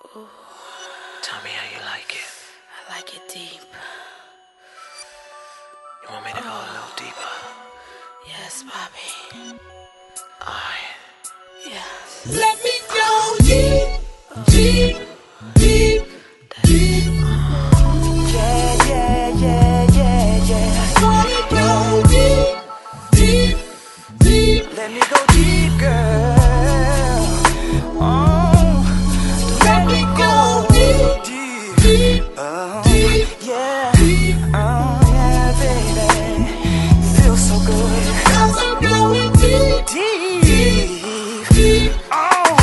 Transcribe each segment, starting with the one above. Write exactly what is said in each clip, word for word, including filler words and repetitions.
Ooh. Tell me how you like it. I like it deep. You want me to go a little deeper? Yes, Bobby. Alright. Yes. Let me go deep, deep, deep, deep. Yeah, yeah, yeah, yeah, yeah. Wanna go deep, deep, deep. Let me go deep, girl. Oh, Let me go deep, deep, deep, oh, deep, yeah, deep. oh, yeah, baby. Feels so good. 'Cause I'm going deep, Deep, deep. oh,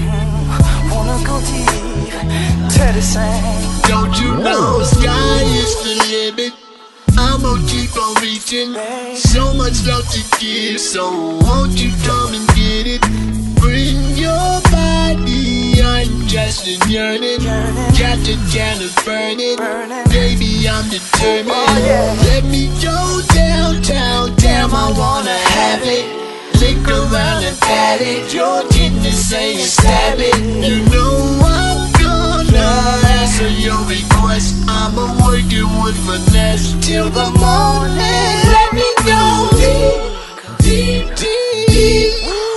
wanna go deep. Teddy sang. Don't you know sky is the limit? I'm gonna keep on reaching. So much love to give, so won't you come and get it? Bring your body, undressed and yearning. Got the candle burning, baby, I'm determined. Let me go downtown, damn, I wanna have it. Lick around and pat it, your kidneys saying stab it. You know I'm gonna answer your request. I'ma work it with finesse till the morning. Let me go deep, deep, deep.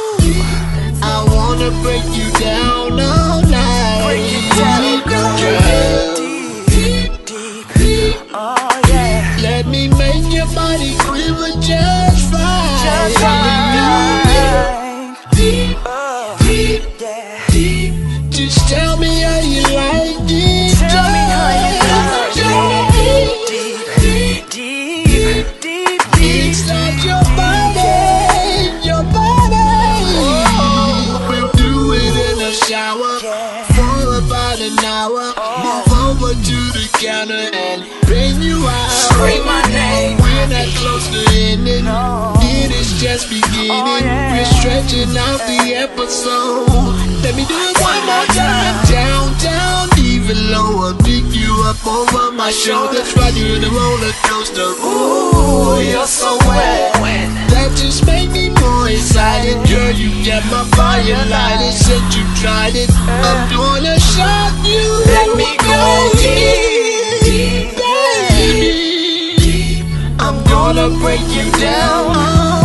I wanna break you down all night. Break it down, girl. Deep, deep, deep. Oh, yeah. Let me make your body quiver just right. Just right. Deep, Oh, deep, yeah. deep. Just tell me how you like it. Tell me how you like it. Deep, Deep, deep, deep, deep. inside your body, your body. We'll do it in the shower for about an hour. Move over to the counter and bring you out. Scream my name. We're not close to ending. It is just beginning. We're stretching out the episode. Let me do it one more time. Down, down, even lower. Pick you up over my shoulders. Ride you in the roller coaster. Ooh, you're so wet. That just made me more excited. Girl, you get my fire lighted. Said you tried it. I'm gonna shock you. Let me go deep, baby. I'm gonna break you down.